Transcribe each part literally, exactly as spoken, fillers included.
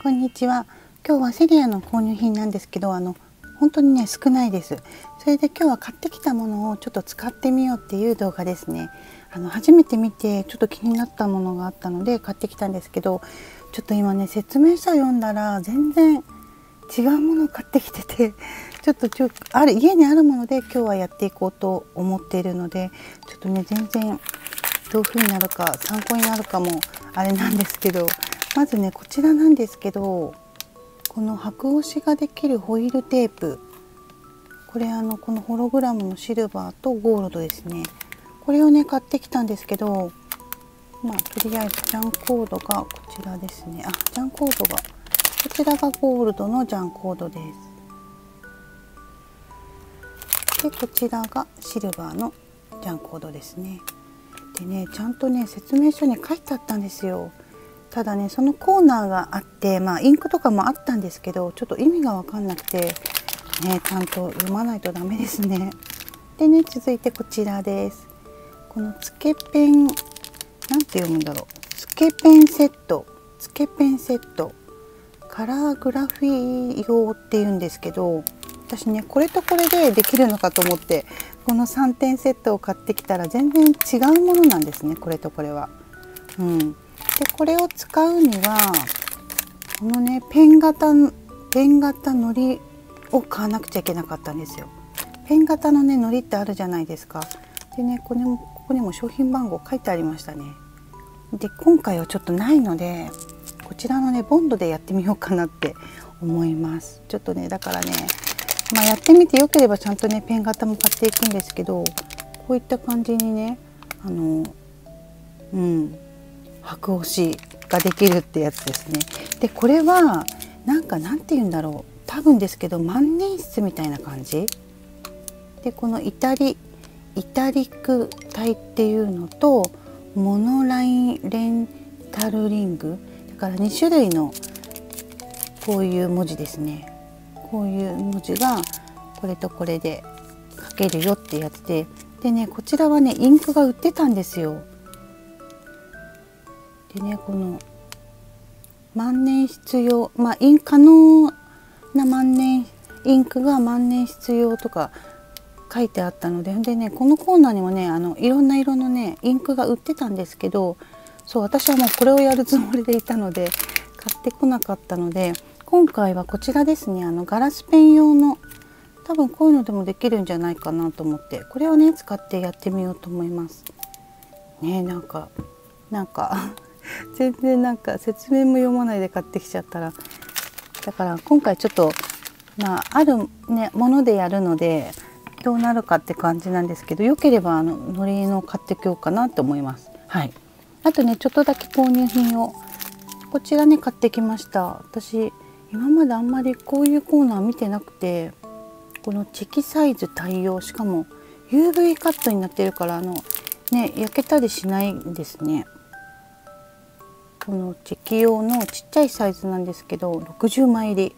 こんにちは。今日はセリアの購入品なんですけど、あの本当にね少ないです。それで今日は買ってきたものをちょっと使ってみようっていう動画ですね。あの初めて見てちょっと気になったものがあったので買ってきたんですけど、ちょっと今ね説明書読んだら全然違うものを買ってきてて、ちょっとちょある家にあるもので今日はやっていこうと思っているので、ちょっとね全然どういう風になるか参考になるかもあれなんですけど、まずねこちらなんですけど、この箔押しができるホイールテープ、これあのこのホログラムのシルバーとゴールドですね。これをね買ってきたんですけど、まあとりあえずジャンコードがこちらですね。あ、ジャンコードがこちらがゴールドのジャンコードです。でこちらがシルバーのジャンコードですね。でねちゃんとね説明書に書いてあったんですよ。ただねそのコーナーがあって、まあインクとかもあったんですけど、ちょっと意味が分かんなくてね、ちゃんと読まないとダメですね。でね続いてこちらです。このつけペン、なんて読むんだろう、つけペンセット、つけペンセットカラーグラフィー用っていうんですけど、私ねこれとこれでできるのかと思ってこのさんてんセットを買ってきたら全然違うものなんですね、これとこれは。うん、でこれを使うにはこのねペン型ペン型のりを買わなくちゃいけなかったんですよ。ペン型のねのりってあるじゃないですか。でねこれもここにも商品番号書いてありましたね。で今回はちょっとないのでこちらのねボンドでやってみようかなって思います。ちょっとねだからね、まあ、やってみてよければちゃんとねペン型も買っていくんですけど、こういった感じにねあのうん箔押しができるってやつですね。でこれはなんかなんて言うんだろう、多分ですけど万年筆みたいな感じで、このイタリイタリック体っていうのとモノラインレンタルリングだからに種類のこういう文字ですね。こういう文字がこれとこれで書けるよってやつで、でねこちらはねインクが売ってたんですよ。でねこの万年筆用、まあイン可能な万年インクが万年筆用とか書いてあったので、でねこのコーナーにもねあのいろんな色のねインクが売ってたんですけど、そう私はもうこれをやるつもりでいたので買ってこなかったので、今回はこちらですね、あのガラスペン用の多分こういうのでもできるんじゃないかなと思ってこれをね使ってやってみようと思いますね。なんかなんか全然なんか説明も読まないで買ってきちゃったら、だから今回ちょっとまああるねものでやるのでどうなるかって感じなんですけど、よければあののりの買ってきようかなと思います。はい。あとねちょっとだけ購入品をこちらね買ってきました。私今まであんまりこういうコーナー見てなくて、このチェキサイズ対応、しかも ユーブイ カットになってるからあのね焼けたりしないんですね。このチェキ用のちっちゃいサイズなんですけどろくじゅうまい入り、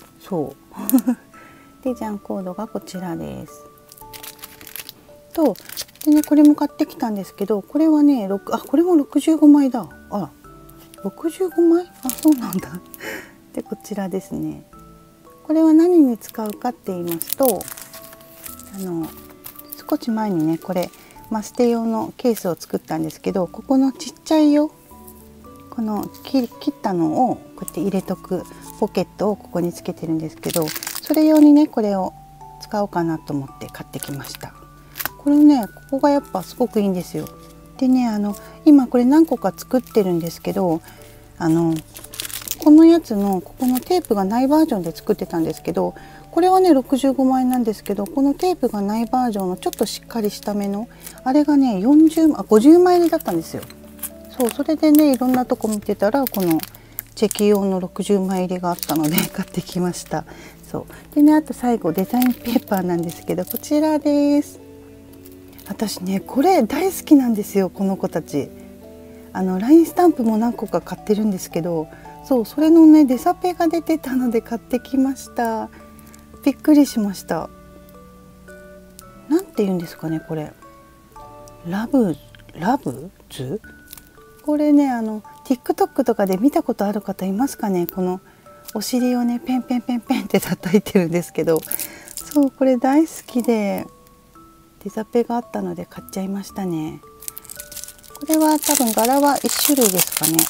そうでジャンコードがこちらです。とでねこれも買ってきたんですけど、これはねあこれもろくじゅうごまいだ。あらろくじゅうごまい、あそうなんだでこちらですね。これは何に使うかって言いますと、あの少し前にねこれマステ用のケースを作ったんですけど、ここのちっちゃいよこの切ったのをこうやって入れとくポケットをここにつけてるんですけど、それ用にねこれを使おうかなと思って買ってきました。これねここがやっぱすごくいいんですよ。でねあの今これ何個か作ってるんですけど、あのこのやつのここのテープがないバージョンで作ってたんですけど、これはねろくじゅうごまいなんですけど、このテープがないバージョンのちょっとしっかりしためのあれがねよんじゅうあごじゅうまい入りだったんですよ。そうそれでねいろんなとこ見てたらこのチェキ用のろくじゅうまい入りがあったので買ってきました。そうでねあと最後デザインペーパーなんですけどこちらです。私ねこれ大好きなんですよ。この子たちあのラインスタンプも何個か買ってるんですけど、そうそれのねデサペが出てたので買ってきました。びっくりしました。なんて言うんですかねこれ、ラブラブズ、これねあの ティックトック とかで見たことある方いますかね。このお尻をねペンペンペンペンって叩いてるんですけど、そうこれ大好きでデザペがあったので買っちゃいましたね。これは多分柄はいち種類ですかね。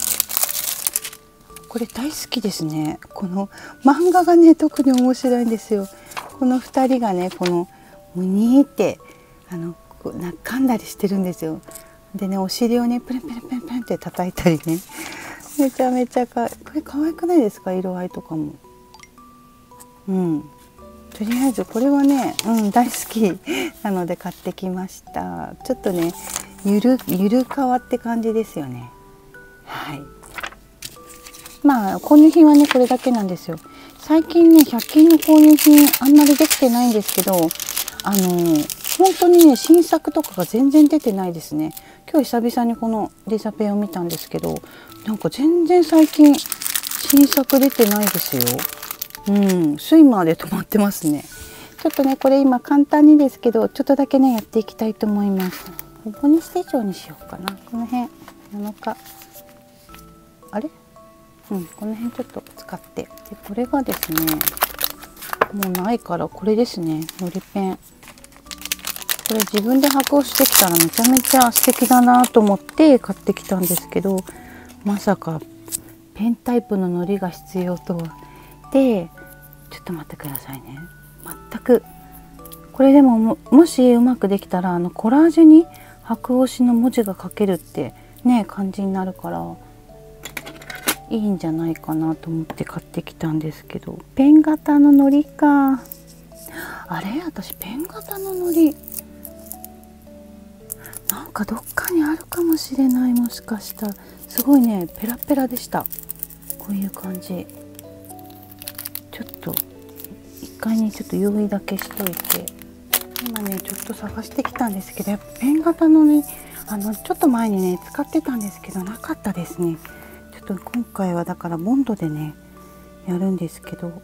これ大好きですね。この漫画がね特に面白いんですよ。このふたりがねこのムニーってあのな噛んだりしてるんですよ。でねお尻をねプレンプレンプレンプレンって叩いたりね、めちゃめちゃかこれ可愛くないですか、色合いとかも。うん、とりあえずこれはね、うん、大好きなので買ってきました。ちょっとねゆるゆるかわって感じですよね。はい、まあ購入品はねこれだけなんですよ。最近ねひゃく均の購入品あんまりできてないんですけど、あのー、本当にね新作とかが全然出てないですね。今日久々にこのデザペンを見たんですけど、なんか全然最近新作出てないですよ。うん、スイマーで止まってますね。ちょっとねこれ今簡単にですけどちょっとだけねやっていきたいと思います。ボニス手帳にしようかな。この辺なのかあれ、うん、この辺ちょっと使って、でこれがですねもうないからこれですね、のりペン。これ自分で箔をしてきたらめちゃめちゃ素敵だなと思って買ってきたんですけど、まさかペンタイプののりが必要とは。でちょっと待ってくださいね。全くこれでも も, もしうまくできたらあのコラージュに白押しの文字が書けるってね感じになるからいいんじゃないかなと思って買ってきたんですけど、ペン型ののりか。あれ私ペン型ののりなんかどっかにあるかもしれない。もしかしたらすごいねペラペラでした。こういう感じ。ちょっと一回にちょっと用意だけしといて、今ねちょっと探してきたんですけど、やっぱペン型のねあのちょっと前にね使ってたんですけどなかったですね。ちょっと今回はだからボンドでねやるんですけど、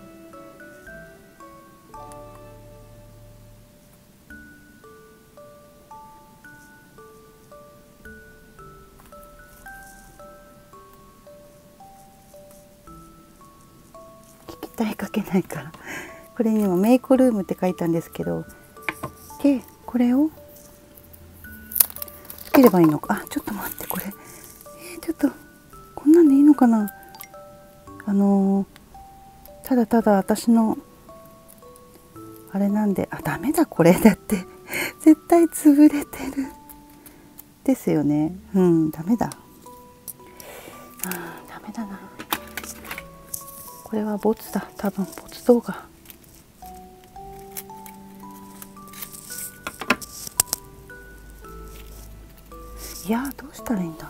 聞きたいかけないからこれにもメイクルームって書いたんですけど、でこれをつければいいのか。あちょっと待って、これ、えー、ちょっとこんなんでいいのかな。あのー、ただただ私のあれなんで、あダメだこれだって絶対潰れてるですよね。うんダメだ、あダメだな。これはボツだ、多分ボツ動画。いやどうしたらいいんだ。ん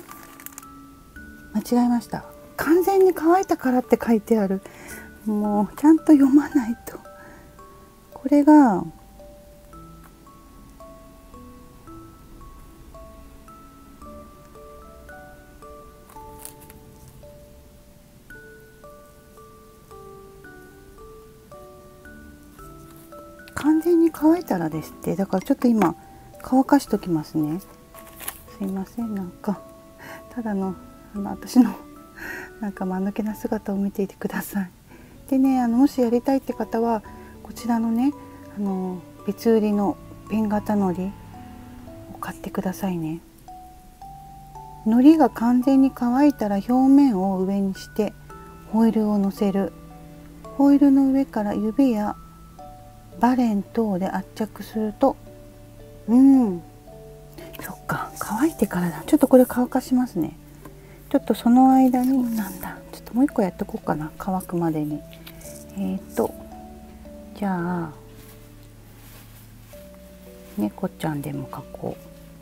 間違えました。完全に乾いたからって書いてある。もうちゃんと読まないと。これが完全に乾いたらですって。だからちょっと今乾かしときますね。すいません、なんかただのあの私のなんか間抜けな姿を見ていてください。でね、あのもしやりたいって方はこちらのねあの別売りのペン型のりを買ってくださいね。のりが完全に乾いたら表面を上にしてホイールをのせる。ホイールの上から指やバレン等で圧着すると、うんそっか乾いてからだ。ちょっとこれ乾かしますね。ちょっとその間になんだちょっともう一個やっとこうかな、乾くまでに。えーとじゃあ猫ちゃんでも描こ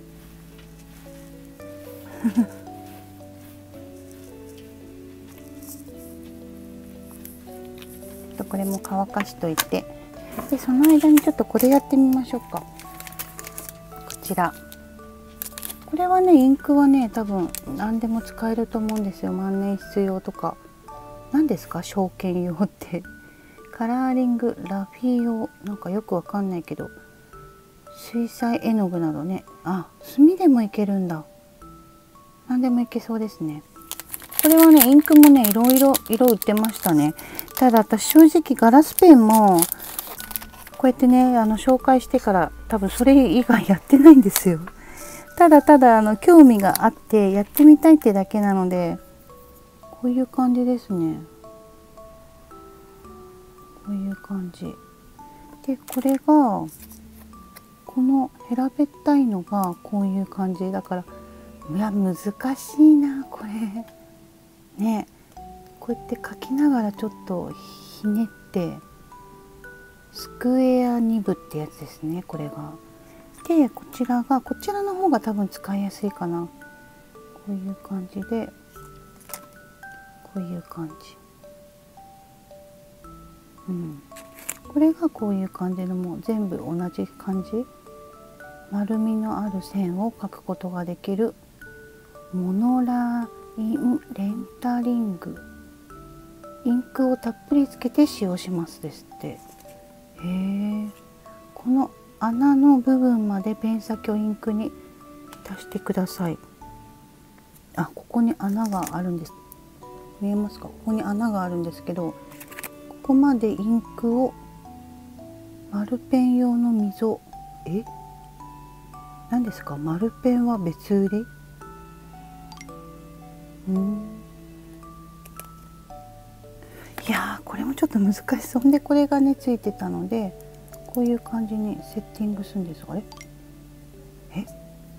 うこれも乾かしといて、でその間にちょっとこれやってみましょうか。こちらこれはねインクはね多分何でも使えると思うんですよ。万年筆用とか何ですか証券用ってカラーリングラフィー用なんかよくわかんないけど、水彩絵の具などね。あ墨でもいけるんだ。何でもいけそうですね。 これはねインクもねいろいろ色売ってましたね。ただ私正直ガラスペンもこうやってねあの紹介してから多分それ以外やってないんですよ。ただただあの興味があってやってみたいってだけなので、こういう感じですね。こういう感じで、これがこの平べったいのがこういう感じだから、いや難しいなこれね。こうやって描きながらちょっとひねってスクエアニブってやつですね、これが。でこちらがこちらの方が多分使いやすいかな。こういう感じでこういう感じ、うん、これがこういう感じのもう全部同じ感じ、丸みのある線を描くことができるモノラインレンタリング、インクをたっぷりつけて使用しますですって。へえ。この穴の部分までペン先をインクに足してください。あ、ここに穴があるんです。見えますか？ここに穴があるんですけど、ここまでインクを丸ペン用の溝、え？何ですか？丸ペンは別売り？うん。いやーこれもちょっと難しそう。でこれがねついてたので、こういう感じにセッティングするんです。あれ？え？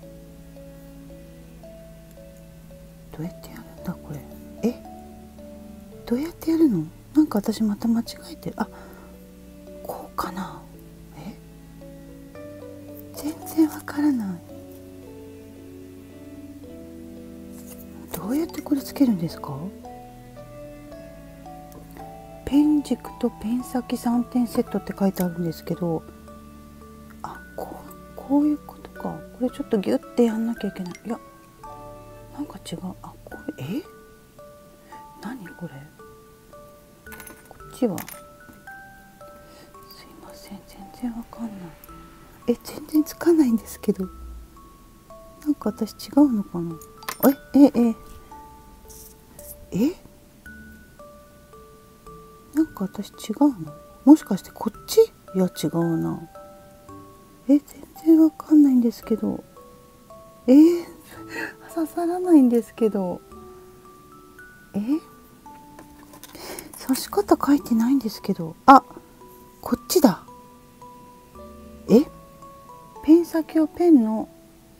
どうやってやるんだこれ？え？どうやってやるの？なんか私また間違えてる。あ、こうかな？え？全然わからない。どうやってこれつけるんですか？ペン軸とペン先さんてんセットって書いてあるんですけど、あ、こう、こういうことか。これちょっとギュッてやんなきゃいけない。いや、なんか違う。あ、これ、え？何これ？こっちは？すいません、全然わかんない。え、全然つかないんですけど。なんか私違うのかな？え、え、え、え？なんか私違うの？もしかしてこっち？いや違うな。え、全然わかんないんですけど。えー、刺さらないんですけど。え？刺し方書いてないんですけど。あ、こっちだ。え？ペン先をペンの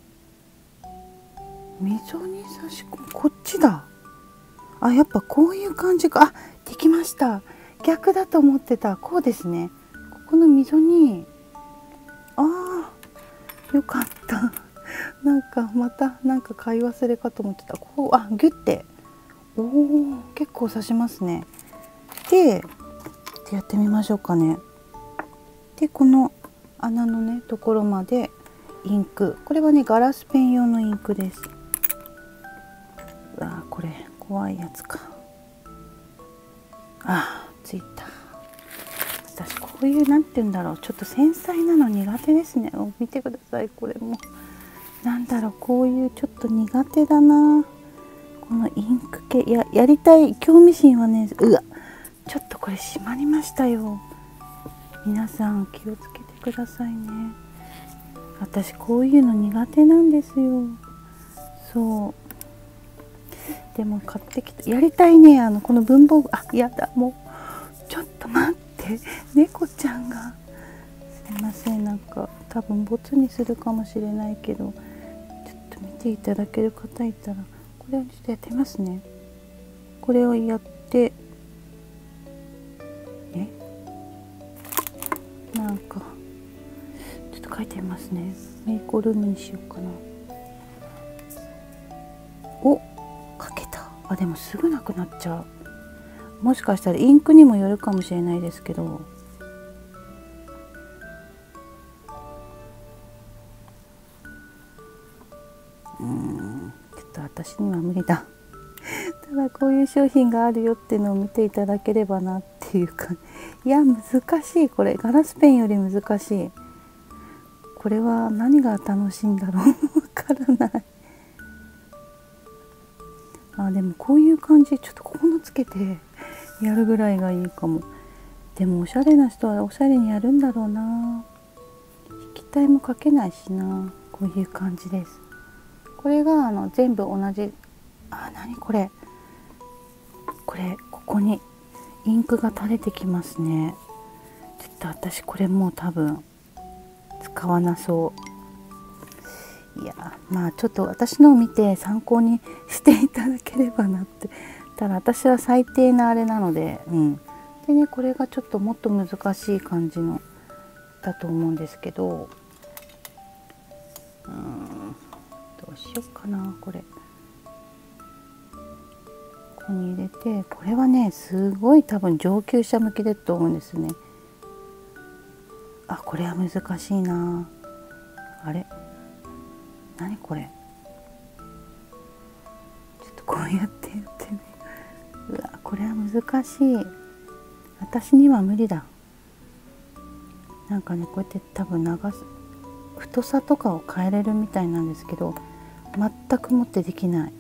溝に差し込む。こっちだ。あ、やっぱこういう感じか。あ、できました。逆だと思ってた。こうですね。ここの溝に、ああ、よかった。なんかまたなんか買い忘れかと思ってた。こう、あ、ギュッて。おお、結構刺しますね。で、やってみましょうかね。で、この穴のねところまでインク。これはねガラスペン用のインクです。うわー、これ怖いやつか。あー、ついた。私こういうなんて言うんだろう、ちょっと繊細なの苦手ですね。見てください、これもなんだろう、こういうちょっと苦手だな。このインク系ややりたい興味心はね、うわ、ちょっとこれ閉まりましたよ。皆さん気をつけてくださいね。私こういうの苦手なんですよ。そうでも買ってきた、やりたいね。あのこの文房具、あ、やだ、もうちょっと待って、猫ちゃんが、すいません、なんか多分ボツにするかもしれないけど、ちょっと見ていただける方いたら、これをちょっとやってみますね。これをやって、え、なんかちょっと書いてみますね。メイコルームにしようかな。お、書けた。あ、でもすぐなくなっちゃう。もしかしたらインクにもよるかもしれないですけど、うーん、ちょっと私には無理だ。ただこういう商品があるよっていうのを見ていただければなっていうか、いや難しい、これガラスペンより難しい。これは何が楽しいんだろうわからない。ああでもこういう感じ、ちょっとここのつけてやるぐらいがいいかも。でもおしゃれな人はおしゃれにやるんだろうな。引き体もかけないしな。こういう感じです。これがあの全部同じ。あ、なにこれ、これここにインクが垂れてきますね。ちょっと私これもう多分使わなそう。いやまあちょっと私のを見て参考にしていただければなって。ただ私は最低なあれなので、うん。でね、これがちょっともっと難しい感じのだと思うんですけど、うーん、どうしようかな。これここに入れて、これはねすごい多分上級者向きだと思うんですね。あ、これは難しいな。あれ、何これ、ちょっとこうやってやってみる。うわ、これは難しい。私には無理だ。なんかね、こうやって多分流す太さとかを変えれるみたいなんですけど、全くもってできない。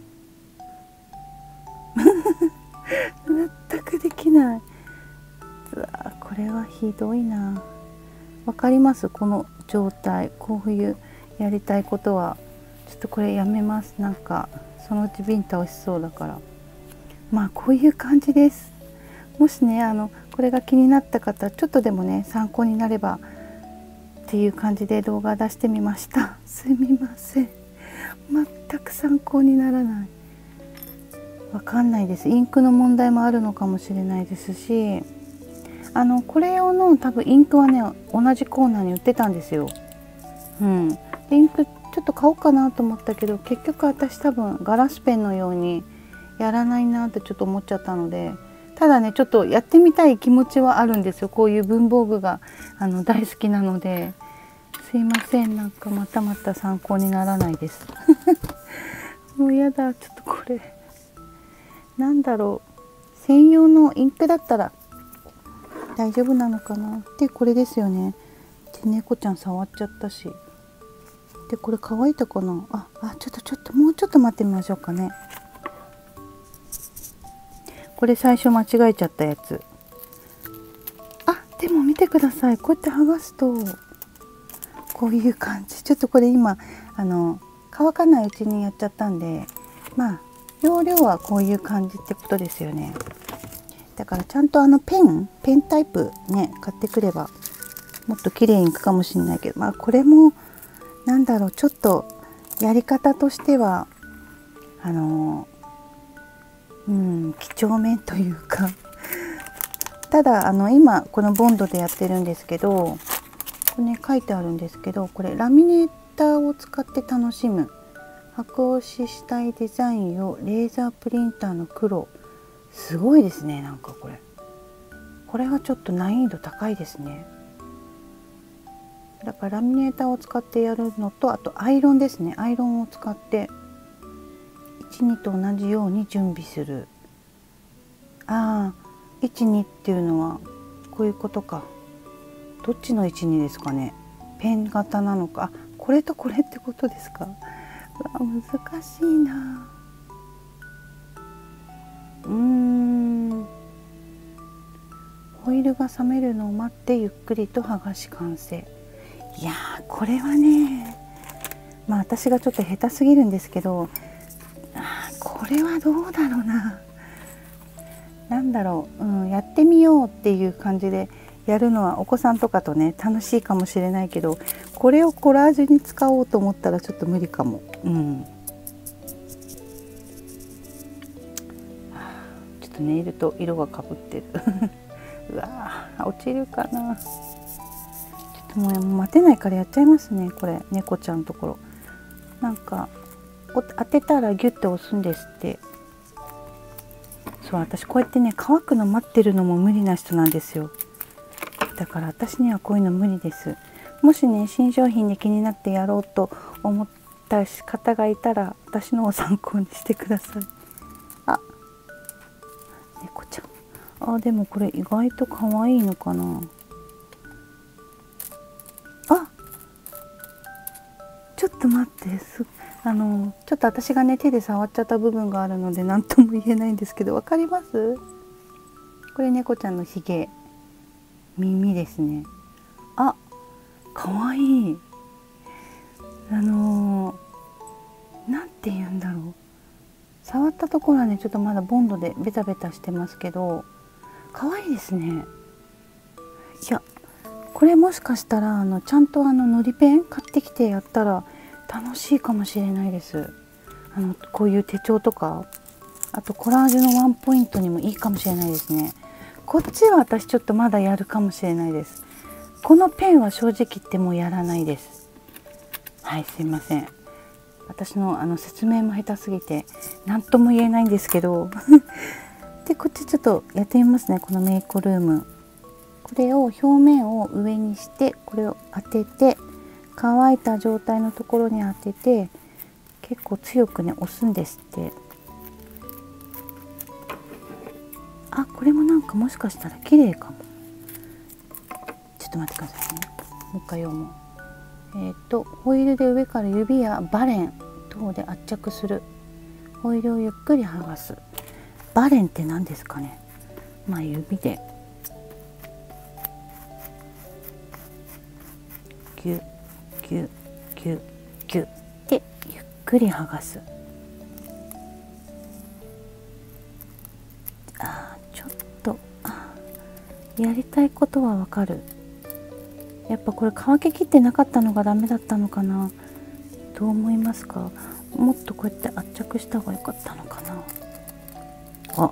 全くできない。うわ、これはひどいな。わかります？この状態、こういうやりたいことはちょっとこれやめます。なんかそのうちビンタ押しそうだから。まあこういう感じです。もしね、あのこれが気になった方、ちょっとでもね参考になればっていう感じで動画出してみました。すみません、全く参考にならない。わかんないです。インクの問題もあるのかもしれないですし、あのこれ用の多分インクはね同じコーナーに売ってたんですよ。うん、でインクちょっと買おうかなと思ったけど、結局私多分ガラスペンのようにやらないなってちょっと思っちゃったので、ただねちょっとやってみたい気持ちはあるんですよ。こういう文房具があの大好きなので。すいません、なんかまたまた参考にならないですもうやだ。ちょっとこれなんだろう、専用のインクだったら大丈夫なのかな。でこれですよね。で猫ちゃん触っちゃったし、でこれ乾いたかな。ああ、ちょっとちょっともうちょっと待ってみましょうかね。これ最初間違えちゃったやつ。あ、でも見てください。こうやって剥がすとこういう感じ。ちょっとこれ今あの乾かないうちにやっちゃったんで、まあ容量はこういう感じってことですよね。だからちゃんとあのペンペンタイプね買ってくればもっと綺麗にいくかもしれないけど、まあこれもなんだろう、ちょっとやり方としてはあのうん几帳面というかただあの今このボンドでやってるんですけど、これね書いてあるんですけど、これラミネーターを使って楽しむ箔押ししたいデザインをレーザープリンターの黒。すごいですね。なんかこれこれはちょっと難易度高いですね。だからラミネーターを使ってやるのと、あとアイロンですね。アイロンを使っていち、にと同じように準備する。ああ、いち、にっていうのはこういうことか。どっちのいち、にですかね。ペン型なのか、あ、これとこれってことですか。うわ、難しいな。うーん、ホイールが冷めるのを待ってゆっくりと剥がし完成。いやー、これはね、まあ私がちょっと下手すぎるんですけど、あー、これはどうだろうな。なんだろう、うん、やってみようっていう感じでやるのはお子さんとかとね楽しいかもしれないけど、これをコラージュに使おうと思ったらちょっと無理かも。うん、ちょっとネイルと色がかぶってるうわー、落ちるかな。ちょっともう待てないからやっちゃいますね。これ猫ちゃんのところなんか当てたらギュッて押すんですって。そう、私こうやってね乾くの待ってるのも無理な人なんですよ。だから私にはこういうの無理です。もしね新商品で気になってやろうと思った方がいたら私のを参考にしてください。あ、猫ちゃん。あ、でもこれ意外と可愛いのかな。あ、ちょっっと待って、すあのちょっと私がね手で触っちゃった部分があるので何とも言えないんですけど、わかります？これ猫ちゃんのひげ、耳ですね。あ、かわいい。あのー、なんて言うんだろう、触ったところはねちょっとまだボンドでベタベタしてますけど、かわいいですね。いや、これもしかしたらあのちゃんとあののりペン買ってきてやったら楽しいかもしれないです。あのこういう手帳とか、あとコラージュのワンポイントにもいいかもしれないですね。こっちは私ちょっとまだやるかもしれないです。このペンは正直言ってもうやらないです。はい、すいません。私のあの説明も下手すぎて何とも言えないんですけどでこっちちょっとやってみますね。このメイクルーム、これを表面を上にしてこれを当てて、乾いた状態のところに当てて結構強くね押すんですって。あ、これもなんかもしかしたら綺麗かも。ちょっと待ってくださいね。もう一回読もう。えっとホイールで上から指やバレン等で圧着する。ホイールをゆっくり剥がす。バレンって何ですかね。まあ指でギュッギュッギュッギュッでゆっくり剥がす。あー、ちょっとあやりたいことはわかる。やっぱこれ乾ききってなかったのがダメだったのかな。どう思いますか？もっとこうやって圧着した方が良かったのかな。あ、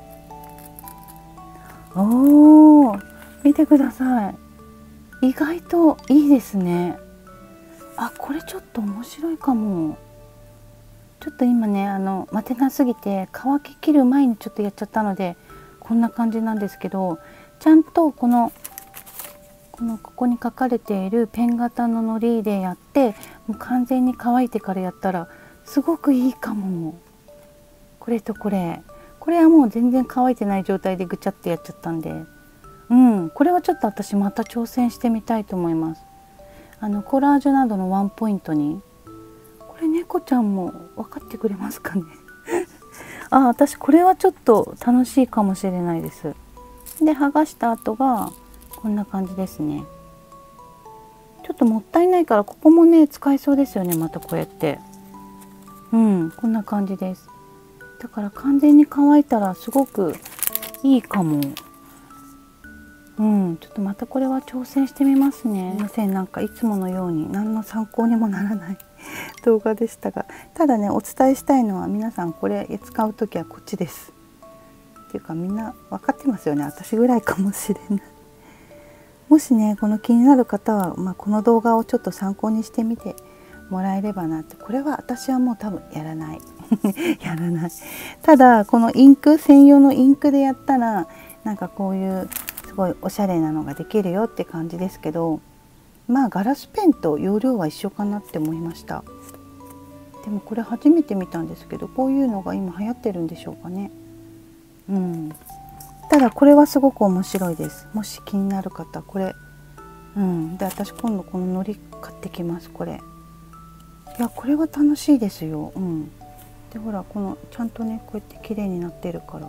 おー、見てください。意外といいですね。あ、これちょっと面白いかも。ちょっと今ねあの待てなすぎて乾ききる前にちょっとやっちゃったのでこんな感じなんですけど、ちゃんとこのこのここに書かれているペン型ののりでやってもう完全に乾いてからやったらすごくいいかも。これとこれこれはもう全然乾いてない状態でぐちゃってやっちゃったんで、うん、これはちょっと私また挑戦してみたいと思います。あのコラージュなどのワンポイントに。これ猫ちゃんも分かってくれますかねあ、私これはちょっと楽しいかもしれないです。で剥がした後がこんな感じですね。ちょっともったいないからここもね使えそうですよね。またこうやって、うん、こんな感じです。だから完全に乾いたらすごくいいかも。うん、ちょっとまたこれは挑戦してみますね。すいません、なんかいつものように何の参考にもならない動画でしたが、ただねお伝えしたいのは皆さんこれ使う時はこっちです。っていうかみんな分かってますよね。私ぐらいかもしれない。もしねこの気になる方は、まあ、この動画をちょっと参考にしてみてもらえればなって。これは私はもう多分やらないやらない。ただこのインク専用のインクでやったらなんかこういうすごいおしゃれなのができるよって感じですけど、まあガラスペンと容量は一緒かなって思いました。でもこれ初めて見たんですけど、こういうのが今流行ってるんでしょうかね。うん、ただこれはすごく面白いです。もし気になる方これ、うん、で私今度こののり買ってきます。これいやこれは楽しいですよ。うん、でほらこのちゃんとねこうやって綺麗になってるから、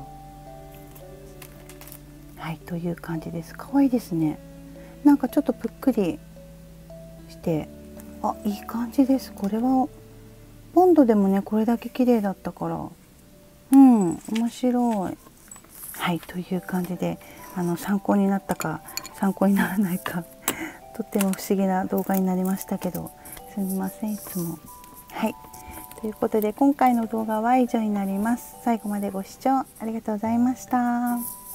はいという感じです。可愛いですね。なんかちょっとぷっくりして、あ、いい感じです。これはボンドでもねこれだけ綺麗だったから、うん面白い。はいという感じで、あの参考になったか参考にならないかとっても不思議な動画になりましたけど、すみませんいつも。はいということで今回の動画は以上になります。最後までご視聴ありがとうございました。